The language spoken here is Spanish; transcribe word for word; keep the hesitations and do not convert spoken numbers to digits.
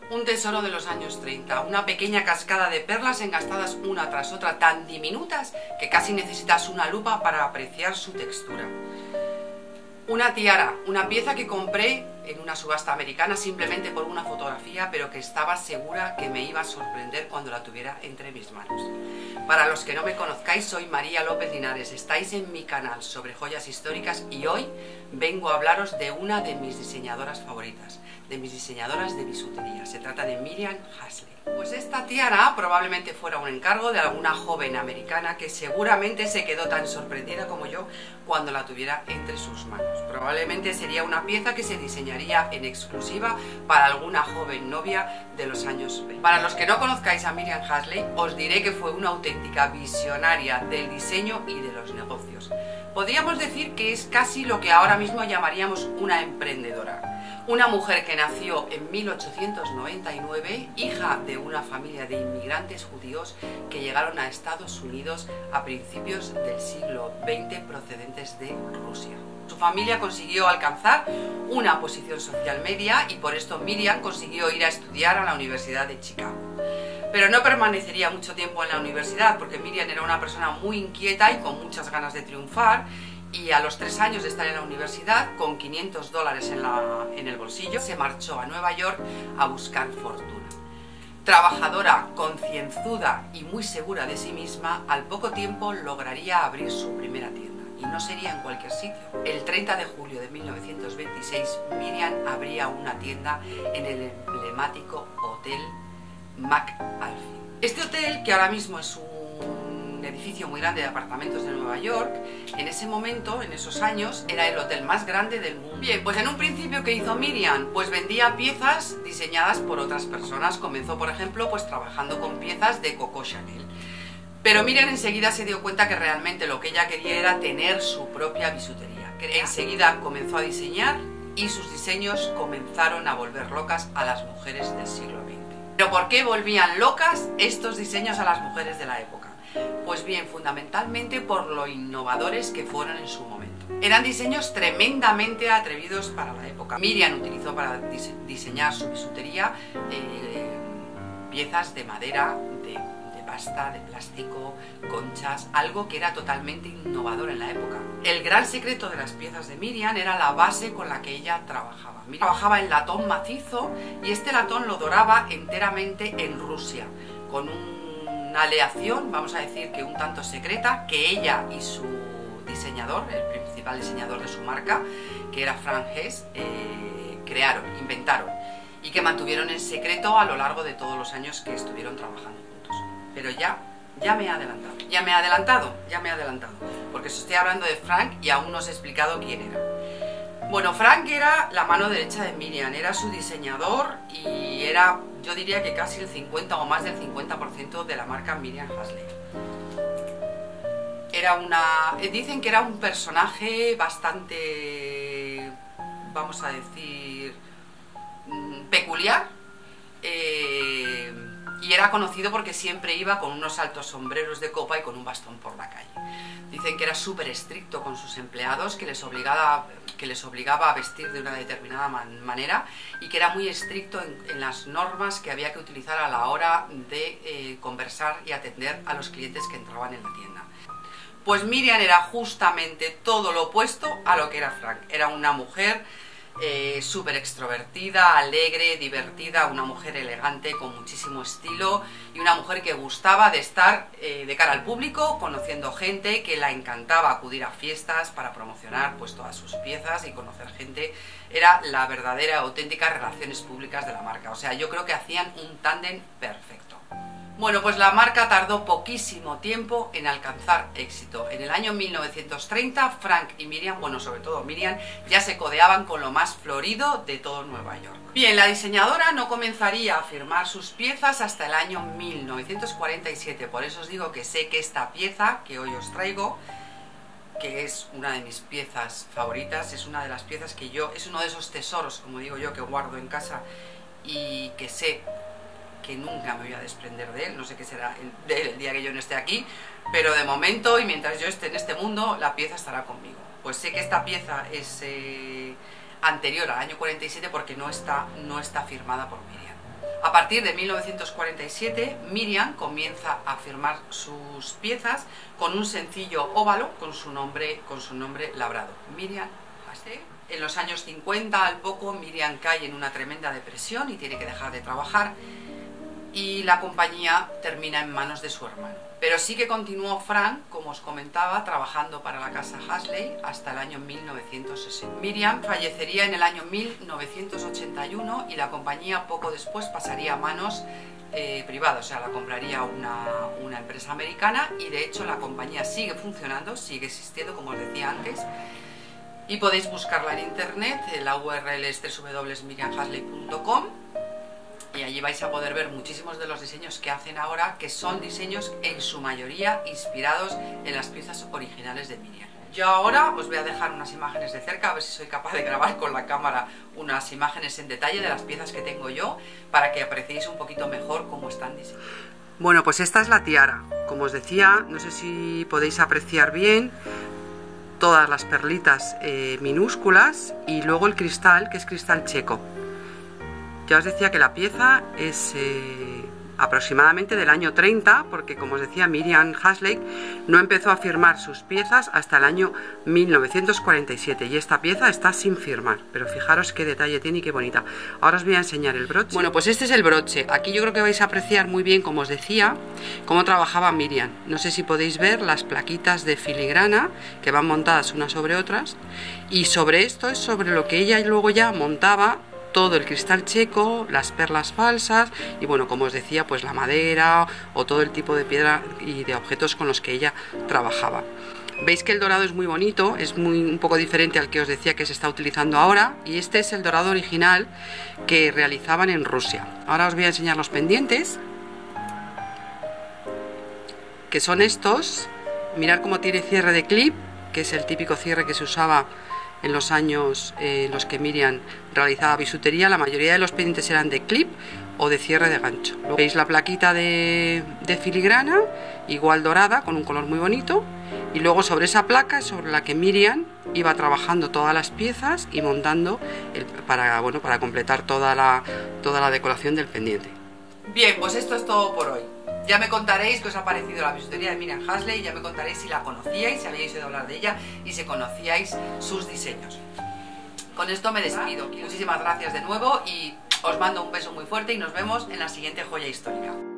Un tesoro de los años treinta, una pequeña cascada de perlas engastadas una tras otra, tan diminutas que casi necesitas una lupa para apreciar su textura. Una tiara, una pieza que compré en una subasta americana simplemente por una fotografía, pero que estaba segura que me iba a sorprender cuando la tuviera entre mis manos. Para los que no me conozcáis, soy María López Linares, estáis en mi canal sobre joyas históricas y hoy vengo a hablaros de una de mis diseñadoras favoritas, de mis diseñadoras de bisutería. Se trata de Miriam Hasley. Pues esta tiara probablemente fuera un encargo de alguna joven americana que seguramente se quedó tan sorprendida como yo cuando la tuviera entre sus manos. Probablemente sería una pieza que se diseñaría en exclusiva para alguna joven novia de los años veinte. Para los que no conozcáis a Miriam Hasley, os diré que fue una auténtica visionaria del diseño y de los negocios. Podríamos decir que es casi lo que ahora mismo llamaríamos una emprendedora. Una mujer que nació en mil ochocientos noventa y nueve, hija de una familia de inmigrantes judíos que llegaron a Estados Unidos a principios del siglo veinte procedentes de Rusia. Su familia consiguió alcanzar una posición social media y por esto Miriam consiguió ir a estudiar a la Universidad de Chicago. Pero no permanecería mucho tiempo en la universidad porque Miriam era una persona muy inquieta y con muchas ganas de triunfar. Y a los tres años de estar en la universidad, con quinientos dólares en, la, en el bolsillo, se marchó a Nueva York a buscar fortuna. Trabajadora, concienzuda y muy segura de sí misma, al poco tiempo lograría abrir su primera tienda. Y no sería en cualquier sitio. El treinta de julio de mil novecientos veintiséis, Miriam abría una tienda en el emblemático Hotel McAlpin. Este hotel, que ahora mismo es un edificio muy grande de apartamentos de Nueva York, en ese momento, en esos años, era el hotel más grande del mundo. Bien, pues en un principio, ¿qué hizo Miriam? Pues vendía piezas diseñadas por otras personas. Comenzó, por ejemplo, pues trabajando con piezas de Coco Chanel. Pero Miriam enseguida se dio cuenta que realmente lo que ella quería era tener su propia bisutería. Enseguida comenzó a diseñar y sus diseños comenzaron a volver locas a las mujeres del siglo veinte. ¿Pero por qué volvían locas estos diseños a las mujeres de la época? Pues bien, fundamentalmente por lo innovadores que fueron en su momento. Eran diseños tremendamente atrevidos para la época. Miriam utilizó para dise diseñar su bisutería eh, piezas de madera, de, de pasta, de plástico, conchas, algo que era totalmente innovador en la época. El gran secreto de las piezas de Miriam era la base con la que ella trabajaba. Miriam trabajaba en latón macizo y este latón lo doraba enteramente en Rusia, con un una aleación, vamos a decir que un tanto secreta, que ella y su diseñador, el principal diseñador de su marca, que era Frank Hess, eh, crearon, inventaron y que mantuvieron en secreto a lo largo de todos los años que estuvieron trabajando juntos. Pero ya, ya me he adelantado, ya me he adelantado, ya me he adelantado, porque os estoy hablando de Frank y aún no os he explicado quién era. Bueno, Frank era la mano derecha de Miriam, era su diseñador y era, yo diría que casi el cincuenta o más del cincuenta por ciento de la marca Miriam Hasley. Era una... dicen que era un personaje bastante, vamos a decir, peculiar, eh, y era conocido porque siempre iba con unos altos sombreros de copa y con un bastón por la calle. Dicen que era súper estricto con sus empleados, que les, obligaba, que les obligaba a vestir de una determinada man manera y que era muy estricto en, en las normas que había que utilizar a la hora de eh, conversar y atender a los clientes que entraban en la tienda. Pues Miriam era justamente todo lo opuesto a lo que era Frank. Era una mujer Eh, súper extrovertida, alegre, divertida, una mujer elegante con muchísimo estilo y una mujer que gustaba de estar eh, de cara al público, conociendo gente, que la encantaba acudir a fiestas para promocionar pues todas sus piezas y conocer gente. Era la verdadera, auténtica relaciones públicas de la marca, o sea, yo creo que hacían un tándem perfecto. Bueno, pues la marca tardó poquísimo tiempo en alcanzar éxito. En el año mil novecientos treinta, Frank y Miriam, bueno, sobre todo Miriam, ya se codeaban con lo más florido de todo Nueva York. Bien, la diseñadora no comenzaría a firmar sus piezas hasta el año mil novecientos cuarenta y siete, por eso os digo que sé que esta pieza que hoy os traigo, que es una de mis piezas favoritas, es una de las piezas que yo, es uno de esos tesoros, como digo yo, que guardo en casa y que sé que nunca me voy a desprender de él, no sé qué será el, de él el día que yo no esté aquí, pero de momento y mientras yo esté en este mundo, la pieza estará conmigo. Pues sé que esta pieza es eh, anterior al año cuarenta y siete porque no está, no está firmada por Miriam. A partir de mil novecientos cuarenta y siete, Miriam comienza a firmar sus piezas con un sencillo óvalo con su nombre, con su nombre labrado, Miriam Hasley. En los años cincuenta, al poco, Miriam cae en una tremenda depresión y tiene que dejar de trabajar, y la compañía termina en manos de su hermano. Pero sí que continuó Frank, como os comentaba, trabajando para la casa Hasley hasta el año mil novecientos sesenta. Miriam fallecería en el año mil novecientos ochenta y uno y la compañía poco después pasaría a manos eh, privadas, o sea, la compraría una, una empresa americana, y de hecho la compañía sigue funcionando, sigue existiendo, como os decía antes, y podéis buscarla en internet. La U R L es doble u doble u doble u punto miriam hasley punto com. Y allí vais a poder ver muchísimos de los diseños que hacen ahora, que son diseños en su mayoría inspirados en las piezas originales de Miriam. Yo ahora os voy a dejar unas imágenes de cerca, a ver si soy capaz de grabar con la cámara unas imágenes en detalle de las piezas que tengo yo, para que apreciéis un poquito mejor cómo están diseñadas. Bueno, pues esta es la tiara. Como os decía, no sé si podéis apreciar bien todas las perlitas eh, minúsculas, y luego el cristal, que es cristal checo. Ya os decía que la pieza es eh, aproximadamente del año treinta, porque como os decía, Miriam Hasley no empezó a firmar sus piezas hasta el año mil novecientos cuarenta y siete, y esta pieza está sin firmar, pero fijaros qué detalle tiene y qué bonita. Ahora os voy a enseñar el broche. Bueno, pues este es el broche. Aquí yo creo que vais a apreciar muy bien, como os decía, cómo trabajaba Miriam. No sé si podéis ver las plaquitas de filigrana que van montadas unas sobre otras, y sobre esto es sobre lo que ella luego ya montaba todo el cristal checo, las perlas falsas y, bueno, como os decía, pues la madera o todo el tipo de piedra y de objetos con los que ella trabajaba. Veis que el dorado es muy bonito, es muy un poco diferente al que os decía que se está utilizando ahora, y este es el dorado original que realizaban en Rusia. Ahora os voy a enseñar los pendientes, que son estos. Mirad cómo tiene cierre de clip, que es el típico cierre que se usaba en los años eh, en los que Miriam realizaba bisutería. La mayoría de los pendientes eran de clip o de cierre de gancho. Luego veis la plaquita de, de filigrana, igual dorada, con un color muy bonito, y luego sobre esa placa es sobre la que Miriam iba trabajando todas las piezas y montando el, para, bueno, para completar toda la, toda la decoración del pendiente. Bien, pues esto es todo por hoy. Ya me contaréis qué os ha parecido la bisutería de Miriam Hasley, ya me contaréis si la conocíais, si habíais oído hablar de ella y si conocíais sus diseños. Con esto me despido. Muchísimas gracias de nuevo y os mando un beso muy fuerte y nos vemos en la siguiente joya histórica.